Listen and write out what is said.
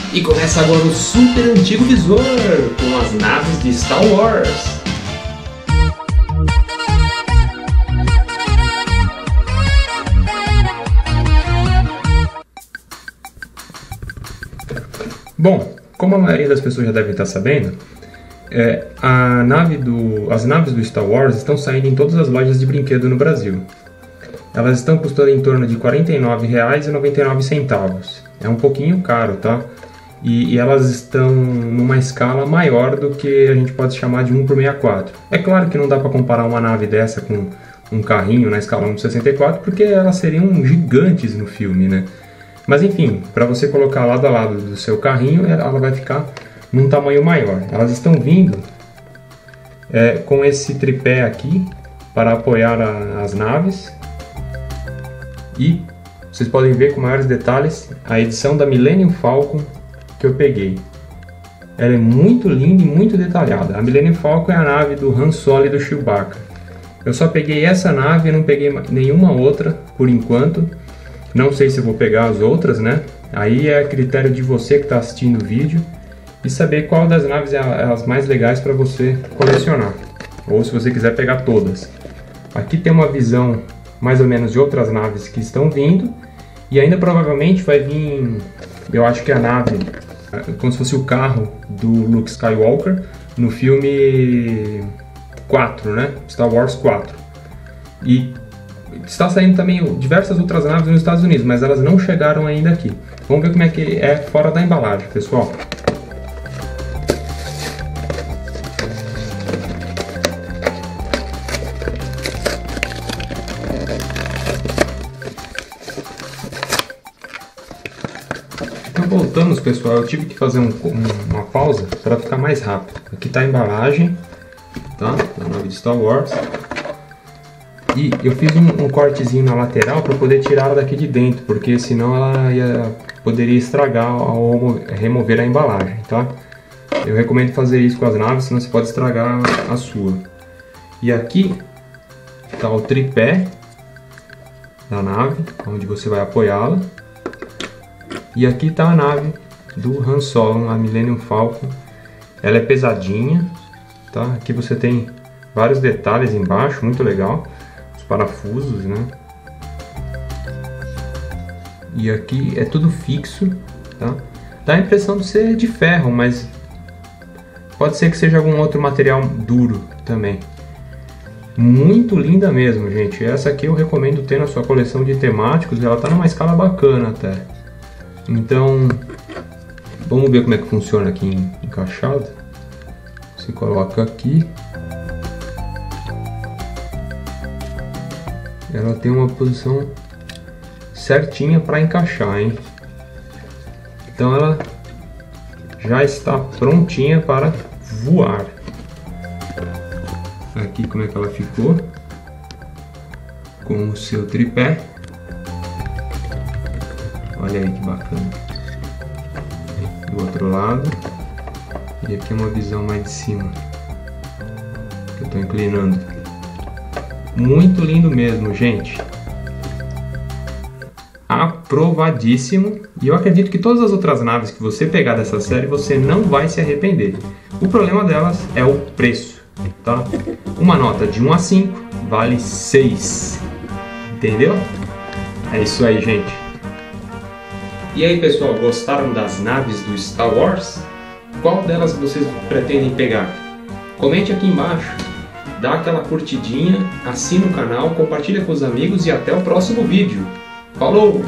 E começa agora o super antigo visor com as naves de Star Wars. Bom, como a maioria das pessoas já devem estar sabendo, as naves do Star Wars estão saindo em todas as lojas de brinquedo no Brasil. Elas estão custando em torno de R$ 49,99. É um pouquinho caro, tá? E elas estão numa escala maior do que a gente pode chamar de 1:64. É claro que não dá para comparar uma nave dessa com um carrinho na escala 1:64, porque elas seriam gigantes no filme, né? Mas enfim, para você colocar lado a lado do seu carrinho, ela vai ficar num tamanho maior. Elas estão vindo com esse tripé aqui para apoiar as naves. E vocês podem ver com maiores detalhes a edição da Millennium Falcon que eu peguei. Ela é muito linda e muito detalhada. A Millennium Falcon é a nave do Han Solo e do Chewbacca. Eu só peguei essa nave e não peguei nenhuma outra por enquanto. Não sei se vou pegar as outras, né? Aí é a critério de você que está assistindo o vídeo e saber qual das naves é as mais legais para você colecionar. Ou se você quiser pegar todas. Aqui tem uma visão mais ou menos de outras naves que estão vindo. E ainda provavelmente vai vir, eu acho que a nave, como se fosse o carro do Luke Skywalker no filme 4, né? Star Wars 4. E está saindo também diversas outras naves nos Estados Unidos, mas elas não chegaram ainda aqui. Vamos ver como é que é fora da embalagem, pessoal. Então voltamos, pessoal. Eu tive que fazer uma pausa para ficar mais rápido. Aqui está a embalagem, tá? Da nave de Star Wars. E eu fiz um cortezinho na lateral para poder tirar ela daqui de dentro, porque senão ela poderia estragar ao remover a embalagem, tá? Eu recomendo fazer isso com as naves, senão você pode estragar a sua. E aqui está o tripé da nave, onde você vai apoiá-la. E aqui está a nave do Han Solo, a Millennium Falcon. Ela é pesadinha, tá? Aqui você tem vários detalhes embaixo, muito legal. Parafusos, né? E aqui é tudo fixo, tá? Dá a impressão de ser de ferro, mas pode ser que seja algum outro material duro também. Muito linda mesmo, gente. Essa aqui eu recomendo ter na sua coleção de temáticos. Ela tá numa escala bacana até. Então, vamos ver como é que funciona aqui encaixado. Você coloca aqui. Ela tem uma posição certinha para encaixar, hein? Então ela já está prontinha para voar. Aqui como é que ela ficou com o seu tripé. Olha aí que bacana. Do outro lado. E aqui é uma visão mais de cima que eu estou inclinando. Muito lindo mesmo, gente. Aprovadíssimo. E eu acredito que todas as outras naves que você pegar dessa série, você não vai se arrepender. O problema delas é o preço, tá? Uma nota de 1 a 5 vale 6. Entendeu? É isso aí, gente. E aí, pessoal, gostaram das naves do Star Wars? Qual delas vocês pretendem pegar? Comente aqui embaixo. Dá aquela curtidinha, assina o canal, compartilha com os amigos e até o próximo vídeo. Falou!